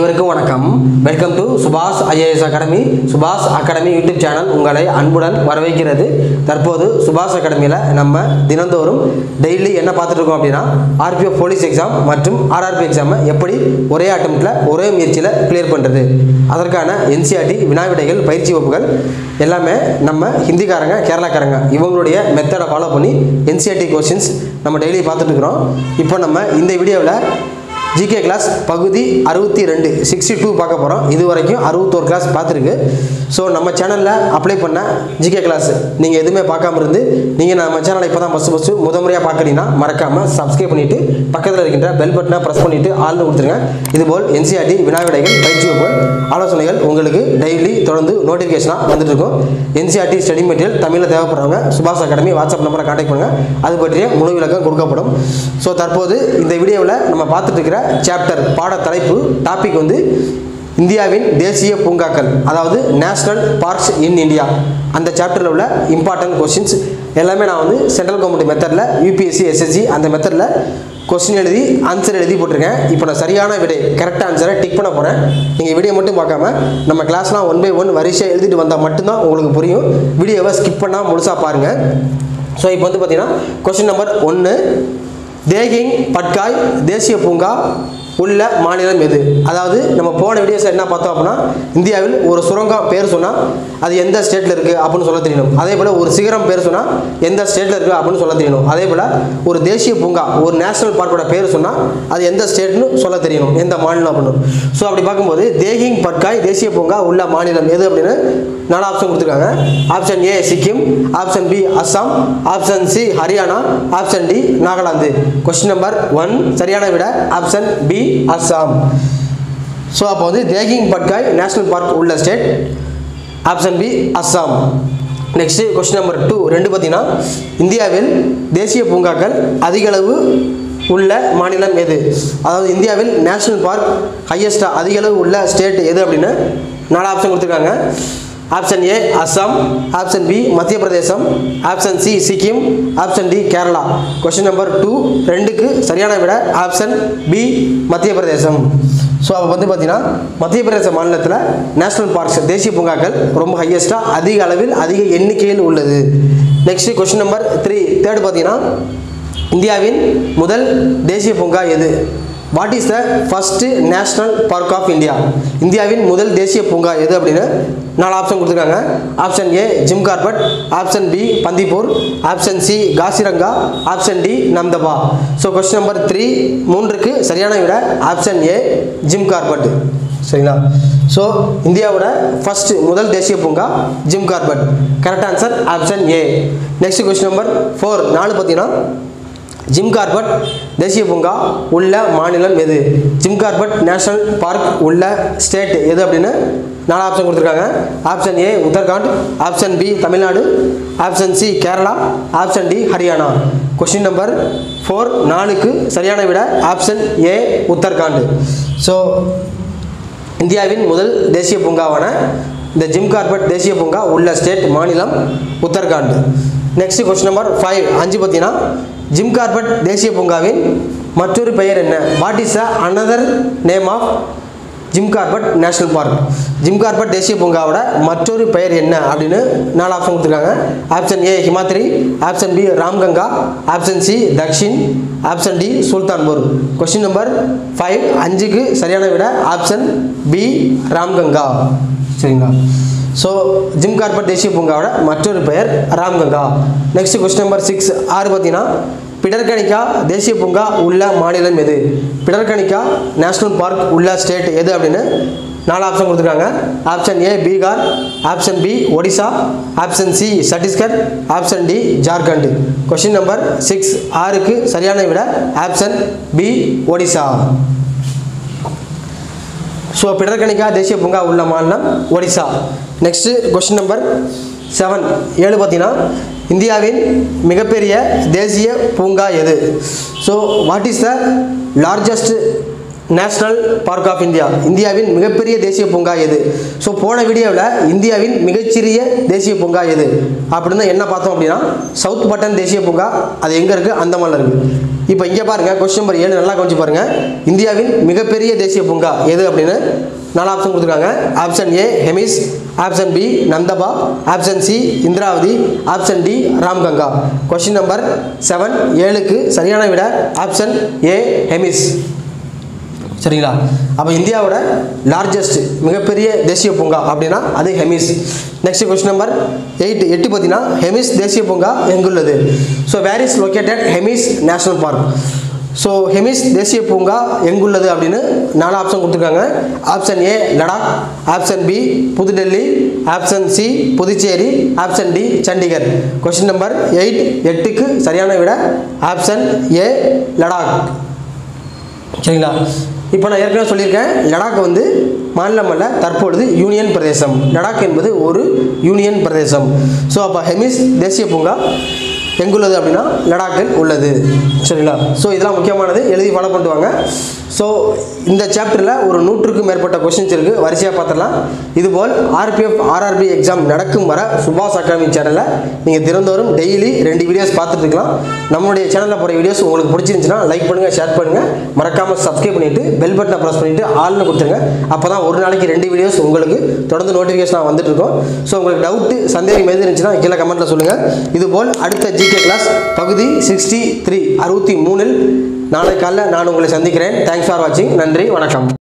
அனைவருக்கும் வணக்கம். Welcome to Subash IAS academy. Subash academy YouTube channel உங்களை அன்புடன் வரவேற்கிறது. தற்போது சுபாஷ் அகாடமியில் நம்ம தினந்தோறும் டெய்லி என்ன பார்த்துட்டு இருக்கோம் அப்படின்னா, ஆர்பிஎஃப் போலீஸ் எக்ஸாம் மற்றும் ஆர்ஆர்பி எக்ஸாமை எப்படி ஒரே அட்டெம்ப்டில் ஒரே முயற்சியில் கிளியர் பண்ணுறது, அதற்கான என்சிஆர்டி வினாவிடைகள் பயிற்சி வகுப்புகள் எல்லாமே நம்ம ஹிந்திக்காரங்க கேரளாக்காரங்க இவங்களுடைய மெத்தடை ஃபாலோ பண்ணி என்சிஆர்டி கொஸ்டின்ஸ் நம்ம டெய்லி பார்த்துட்டு இருக்கிறோம். இப்போ நம்ம இந்த வீடியோவில் ஜிகே கிளாஸ் பகுதி 62 62 பார்க்க போகிறோம். இது வரைக்கும் 61 கிளாஸ் பார்த்துருக்கு. ஸோ நம்ம சேனலில் அப்ளை பண்ண ஜிகே கிளாஸ் நீங்கள் எதுவுமே பார்க்காம இருந்து நீங்கள் நம்ம சேனலை இப்போ தான் ஃபஸ்ட்டு முறையாக பார்க்குறீங்கன்னா மறக்காமல் சப்ஸ்கிரைப் பண்ணிவிட்டு பக்கத்தில் இருக்கின்ற பெல் பட்டனை ப்ரெஸ் பண்ணிவிட்டு ஆள்னு கொடுத்துருங்க. இதுபோல் என்சிஆர்டி வினாவிடைகள் பயிற்சி வகுப்புகள் ஆலோசனைகள் உங்களுக்கு டெய்லி தொடர்ந்து நோட்டிஃபிகேஷனாக வந்துட்டு இருக்கும். என்சிஆர்டி ஸ்டடி மெட்டீரியல் தமிழில் தேவைப்படுறவங்க சுபாஷ் அகாடமி வாட்ஸ்அப் நம்பரை கான்டாக்ட் பண்ணுங்கள். அது பற்றிய முழு விளக்கம் கொடுக்கப்படும். ஸோ தற்போது இந்த வீடியோவில் நம்ம பார்த்துட்டு இருக்கிற சாப்டர் பாட தலைப்பு டாபிக் வந்து இந்தியாவின் தேசிய பூங்காக்கள், அதாவது நேஷனல் பார்க்ஸ் இன் இந்தியா. அந்த சாப்டரில் உள்ள இம்பார்ட்டன்ட் கொஸ்டின்ஸ் எல்லாமே நான் வந்து சென்ட்ரல் கவர்மெண்ட் மெத்தடில் யூபிஎஸ்சி எஸ்எஸ்சி அந்த மெத்தடில் கொஸ்டின் எழுதி ஆன்சர் எழுதி போட்டிருக்கேன். இப்போ நான் சரியான விடை கரெக்டாக ஆன்சரை டிக் பண்ண போகிறேன். நீங்கள் வீடியோ மட்டும் பார்க்காம நம்ம கிளாஸ்லாம் 1 by 1 வரிசையாக எழுதிட்டு வந்தால் மட்டும்தான் உங்களுக்கு புரியும். வீடியோவை ஸ்கிப் பண்ணால் முழுசாக பாருங்கள். ஸோ இப்போ வந்து பார்த்தீங்கன்னா கொஸ்டின் நம்பர் 1, தேகிங் பட்காய் தேசிய பூங்கா உள்ள மாநிலம் எது? அதாவது நம்ம போன வீடியோஸில் என்ன பார்த்தோம் அப்படின்னா, இந்தியாவில் ஒரு சுரங்கம் பேர் சொன்னால் அது எந்த ஸ்டேட்டில் இருக்குது அப்படின்னு சொல்ல தெரியணும். அதே போல் ஒரு சிகரம் பேர் சொன்னால் எந்த ஸ்டேட்டில் இருக்குது அப்படின்னு சொல்ல தெரியணும். அதே போல் ஒரு தேசிய பூங்கா ஒரு நேஷனல் பார்க்கோட பேர் சொன்னால் அது எந்த ஸ்டேட்னு சொல்ல தெரியணும், எந்த மாநிலம் அப்படின்னு. ஸோ அப்படி பார்க்கும்போது தேகிங் பட்காய் தேசிய பூங்கா உள்ள மாநிலம் எது அப்படின்னு 4 ஆப்ஷன் கொடுத்துருக்காங்க. Option A Sikkim, option B Assam, option C Haryana, option D Nagaland. Question number 1 சரியான விட ஆப்ஷன் பி அஸ்ஸாம். ஸோ அப்போ வந்து தேகிங் பட்காய் நேஷனல் பார்க் உள்ள state option B Assam. Next question number 2 பார்த்தீங்கன்னா, இந்தியாவில் தேசிய பூங்காக்கள் அதிகளவு உள்ள மாநிலம் எது? அதாவது இந்தியாவில் நேஷனல் பார்க் ஹையஸ்டாக அதிகளவு உள்ள ஸ்டேட் எது அப்படின்னு 4 ஆப்ஷன் கொடுத்துருக்காங்க. Option A Assam, option B Madhya Pradesh, option C Sikkim, option D Kerala. Question number 2க்கு சரியான விட ஆப்ஷன் பி மத்திய பிரதேசம். ஸோ அப்போ வந்து பார்த்தீங்கன்னா மத்திய பிரதேச மாநிலத்தில் நேஷனல் பார்க்ஸ் தேசிய பூங்காக்கள் ரொம்ப ஹையஸ்ட்டாக அதிக அளவில் அதிக எண்ணிக்கையில் உள்ளது. நெக்ஸ்ட் கொஸ்டின் நம்பர் 3 தேர்டு பார்த்தீங்கன்னா, இந்தியாவின் முதல் தேசிய பூங்கா எது? What is the first national park of India? இந்தியாவின் முதல் தேசிய பூங்கா எது அப்படின்னு 4 ஆப்ஷன் கொடுத்துருக்காங்க. Option A Jim Corbett, option B Bandipur, option C Kaziranga, option D Namdapha. So question number 3க்கு சரியான விட ஆப்ஷன் ஏ ஜிம் கார்பெட். சரிங்களா? ஸோ இந்தியாவோட ஃபர்ஸ்ட் முதல் தேசிய பூங்கா Jim Corbett. Correct answer option A. Next question number 4 பார்த்தீங்கன்னா, ஜிம் கார்பெட் தேசிய பூங்கா உள்ள மாநிலம் எது? ஜிம் கார்பெட் நேஷனல் பார்க் உள்ள ஸ்டேட் எது அப்படின்னு 4 ஆப்ஷன் கொடுத்துருக்காங்க. Option A Uttarakhand, option B Tamil Nadu, option C Kerala, option D Haryana. Question number 4க்கு சரியான விட ஆப்ஷன் ஏ உத்தரகாண்ட். ஸோ இந்தியாவின் முதல் தேசிய பூங்காவான இந்த ஜிம் கார்பெட் தேசிய பூங்கா உள்ள ஸ்டேட் மாநிலம் உத்தரகாண்ட். நெக்ஸ்ட் கொஸ்டின் நம்பர் 5 பார்த்தீங்கன்னா, ஜிம் கார்பெட் தேசிய பூங்காவின் மற்றொரு பெயர் என்ன? What is another name of Jim Corbett national park? Jim Corbett தேசிய பூங்காவோட மற்றொரு பெயர் என்ன அப்படின்னு 4 ஆப்ஷன் கொடுத்துருக்காங்க. Option A Himadri, option B Ramganga, option C Dakshin, option D Sultanpur. Question number 5க்கு சரியான விட ஆப்ஷன் பி ராம்கங்கா. சரிங்களா? ஸோ ஜிம் கார்பெட் தேசிய பூங்காவோட மற்றொரு பெயர் ராம்கங்கா. நெக்ஸ்ட் கொஸ்டின் நம்பர் 6 பார்த்தீங்கன்னா, பிடர்கனிக்கா தேசிய பூங்கா உள்ள மாநிலம் எது? பிடர்கனிக்கா நேஷனல் பார்க் உள்ள ஸ்டேட் எது அப்படின்னு 4 ஆப்ஷன் கொடுத்துருக்காங்க. Option A Bihar, option B Odisha, option C Chhattisgarh, option D Jharkhand. Question number 6க்கு சரியான விட option B Odisha. So Bhitarkanika தேசிய பூங்கா உள்ள மாநிலம் ஒடிசா. நெக்ஸ்ட் கொஸ்டின் நம்பர் 7 பார்த்தீங்கன்னா, இந்தியாவின் மிகப்பெரிய தேசிய பூங்கா எது? So what is the largest national park of India, இந்தியாவின் மிகப்பெரிய தேசிய பூங்கா எது? ஸோ போன வீடியோவில் இந்தியாவின் மிகச்சிறிய தேசிய பூங்கா எது அப்படின்னு என்ன பார்த்தோம் அப்படின்னா சவுத் பட்டன் தேசிய பூங்கா. அது எங்கே இருக்குது? அந்தமான்ல இருக்குது. இப்போ இங்கே பாருங்கள், கொஸ்டின் நம்பர் 7 நல்லா கவனிச்சு பாருங்கள். இந்தியாவின் மிகப்பெரிய தேசிய பூங்கா எது அப்படின்னு 4 ஆப்ஷன் கொடுத்துருக்காங்க. Option A Hemis, option B Namdapha, option C Indravati, option D Ramganga. Question number 7 7க்கு சரியான விட ஆப்ஷன் ஏ ஹெமிஸ். சரிங்களா? அப்போ இந்தியாவோட லார்ஜஸ்ட் மிகப்பெரிய தேசிய பூங்கா அப்படின்னா அது ஹெமிஸ். நெக்ஸ்ட் கொஸ்டின் நம்பர் 8 பார்த்தீங்கன்னா ஹெமிஸ் தேசிய பூங்கா எங்குள்ளது? So where is located Hemis national park? So Hemis தேசிய பூங்கா எங்குள்ளது அப்படின்னு 4 ஆப்ஷன் கொடுத்துருக்காங்க. Option A Ladakh, option B Pudhu Delhi, option C Puducherry, option D Chandigarh. Question number 8க்கு சரியான விட ஆப்ஷன் ஏ லடாக். சரிங்களா? இப்போ நான் ஏற்கனவே சொல்லியிருக்கேன், லடாக் வந்து மாநிலம் அல்ல, தற்பொழுது யூனியன் பிரதேசம். லடாக் என்பது ஒரு யூனியன் பிரதேசம். ஸோ அப்போ ஹெமிஸ் தேசிய பூங்கா எங்குள்ளது அப்படின்னா லடாக்கில் உள்ளது. சரிங்களா? ஸோ இதெல்லாம் முக்கியமானது, எழுதி ஃபாலோ பண்ணிட்டு வாங்க. ஸோ இந்த சாப்டரில் ஒரு 100க்கும் மேற்பட்ட கொஸ்டின்ஸ் இருக்குது, வரிசையாக பார்த்துடலாம். இதுபோல் ஆர்பிஎஃப் ஆர்ஆர்பி எக்ஸாம் நடக்கும் வர சுபாஷ் அகாடமி சேனலில் நீங்கள் தினந்தோறும் டெய்லி 2 வீடியோஸ் பார்த்துட்டு இருக்கலாம். நம்மளுடைய சேனலில் போகிற வீடியோஸ் உங்களுக்கு பிடிச்சிருந்துச்சுன்னா லைக் பண்ணுங்கள், ஷேர் பண்ணுங்கள், மறக்காமல் சப்ஸ்கிரைப் பண்ணிவிட்டு பெல் பட்டனை ப்ரெஸ் பண்ணிவிட்டு ஆல்னு கொடுத்துருங்க. அப்போ தான் ஒரு நாளைக்கு 2 வீடியோஸ் உங்களுக்கு தொடர்ந்து நோட்டிஃபிகேஷனாக வந்துட்டு இருக்கோம். ஸோ உங்களுக்கு டவுட்டு சந்தேகம் எது இருந்துச்சுன்னா கீழே கமெண்ட்டில் சொல்லுங்கள். இதுபோல் அடுத்த ஜிகே கிளாஸ் பகுதி 63 63 நாளை காலையில் நான் உங்களை சந்திக்கிறேன். தேங்க்ஸ் ஃபார் வாட்சிங். நன்றி, வணக்கம்.